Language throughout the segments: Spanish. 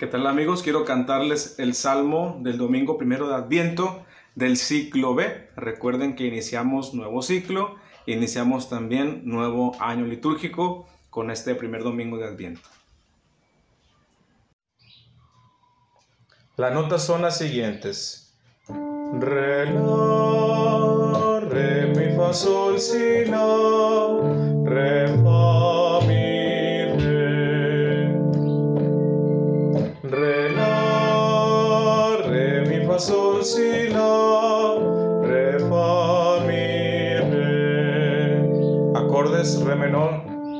¿Qué tal, amigos? Quiero cantarles el Salmo del domingo primero de Adviento del ciclo B. Recuerden que iniciamos nuevo ciclo, iniciamos también nuevo año litúrgico con este primer domingo de Adviento. Las notas son las siguientes: re, la, re, mi, fa, sol, si, la, re, fa, mi, re. Re, la, re, mi, fa, sol, si, la, re, fa, mi, re. Acordes: re menor,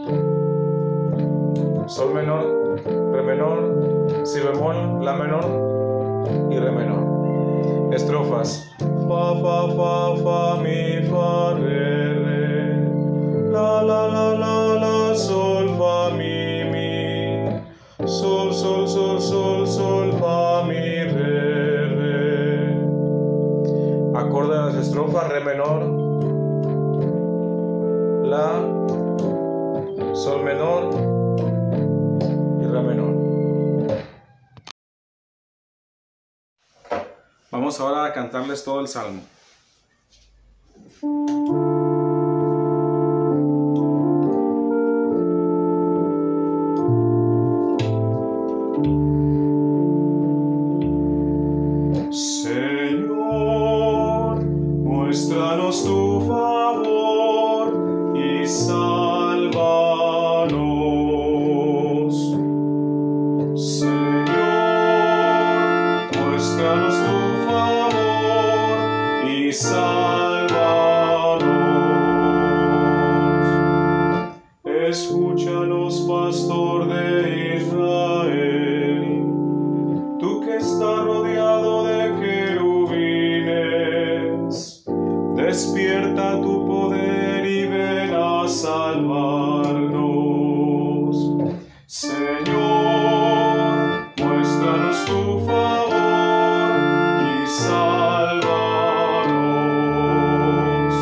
sol menor, re menor, si bemol, la menor y re menor. Estrofas: fa, fa, fa, fa, mi, fa, re, la, sol, fa, mi, sol, sol, sol, sol, sol, fa, mi, re. Acorde a las estrofas: re menor, la, sol menor y re menor. Vamos ahora a cantarles todo el salmo. Señor, muéstranos tu favor y sálvanos. Señor, muéstranos tu favor y sálvanos. Escúchanos, pastor de Israel, tú que estás rodeado de querubines, despierta tu poder y ven a salvarnos. Señor, muéstranos tu favor y sálvanos.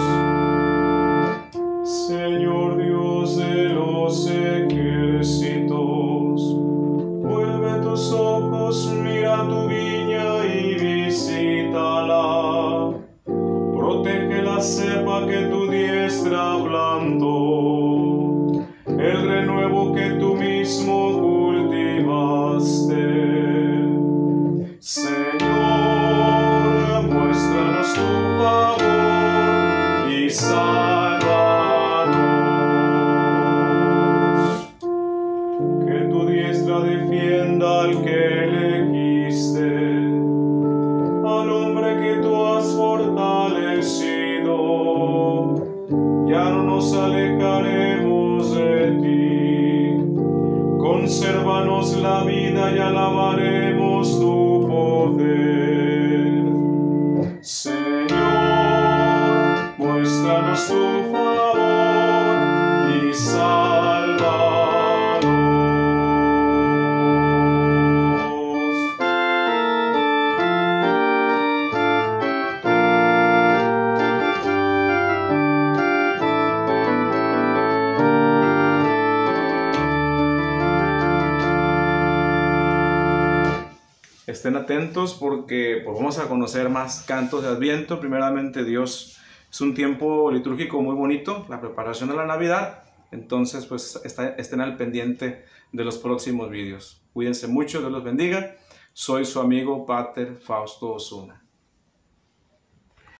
Señor Dios de los ejércitos, vuelve tus ojos, mira tu viña y visítala. Protege la cepa que tu diestra plantó, el renuevo que tú mismo cultivaste. Señor, muéstranos tu favor y sálvanos. Que tu diestra defienda al que elegiste, al hombre que tú has fortalecido. Ya no nos alejaremos de ti. Consérvanos la vida y alabaremos tu poder. Señor, muéstranos tu favor y sálvanos. Estén atentos porque vamos a conocer más cantos de Adviento. Primeramente, Dios, es un tiempo litúrgico muy bonito, la preparación de la Navidad. Entonces, pues estén al pendiente de los próximos vídeos. Cuídense mucho, Dios los bendiga. Soy su amigo Pater Fausto Osuna.